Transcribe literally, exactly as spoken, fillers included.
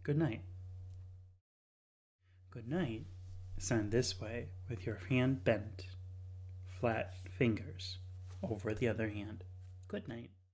good night. Good night, send this way with your hand bent, flat fingers over the other hand. Good night.